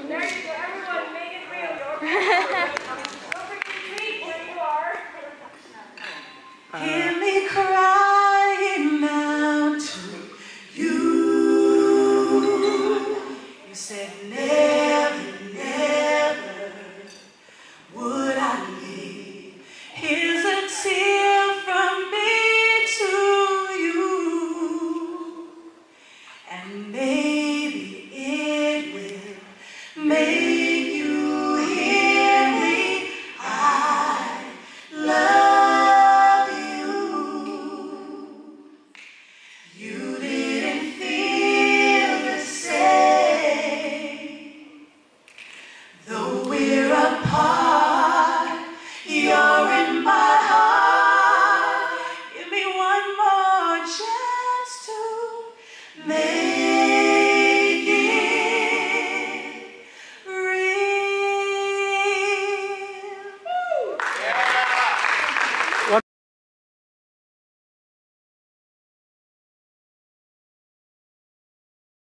There you go, everyone, make it real. Don't forget to tweet where you are. Hear me crying out to you. You said never, never would I leave. Here's a tear from me to you. And maybe